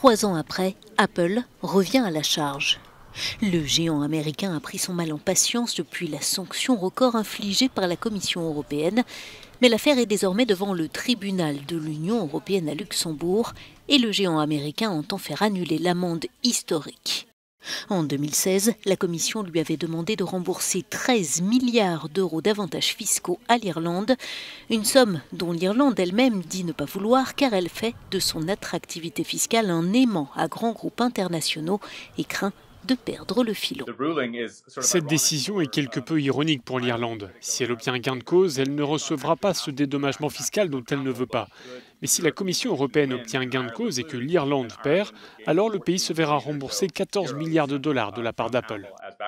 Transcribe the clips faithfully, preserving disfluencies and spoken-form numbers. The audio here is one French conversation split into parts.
Trois ans après, Apple revient à la charge. Le géant américain a pris son mal en patience depuis la sanction record infligée par la Commission européenne. Mais l'affaire est désormais devant le tribunal de l'Union européenne à Luxembourg et le géant américain entend faire annuler l'amende historique. En deux mille seize, la Commission lui avait demandé de rembourser treize milliards d'euros d'avantages fiscaux à l'Irlande, une somme dont l'Irlande elle-même dit ne pas vouloir car elle fait de son attractivité fiscale un aimant à grands groupes internationaux et craint de perdre le filon. Cette décision est quelque peu ironique pour l'Irlande. Si elle obtient gain de cause, elle ne recevra pas ce dédommagement fiscal dont elle ne veut pas. Mais si la Commission européenne obtient gain de cause et que l'Irlande perd, alors le pays se verra rembourser quatorze milliards de dollars de la part d'Apple.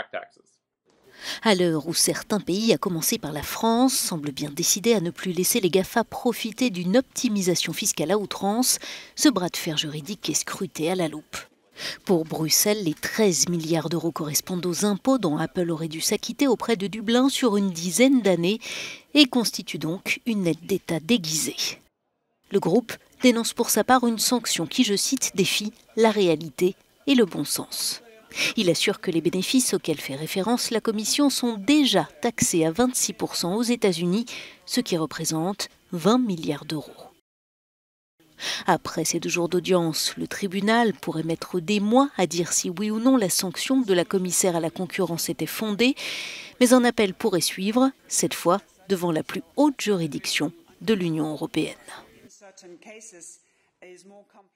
À l'heure où certains pays, à commencer par la France, semblent bien décidés à ne plus laisser les GAFA profiter d'une optimisation fiscale à outrance, ce bras de fer juridique est scruté à la loupe. Pour Bruxelles, les treize milliards d'euros correspondent aux impôts dont Apple aurait dû s'acquitter auprès de Dublin sur une dizaine d'années et constituent donc une aide d'État déguisée. Le groupe dénonce pour sa part une sanction qui, je cite, défie la réalité et le bon sens. Il assure que les bénéfices auxquels fait référence la Commission sont déjà taxés à vingt-six pour cent aux États-Unis, ce qui représente vingt milliards d'euros. Après ces deux jours d'audience, le tribunal pourrait mettre des mois à dire si oui ou non la sanction de la commissaire à la concurrence était fondée, mais un appel pourrait suivre, cette fois devant la plus haute juridiction de l'Union européenne.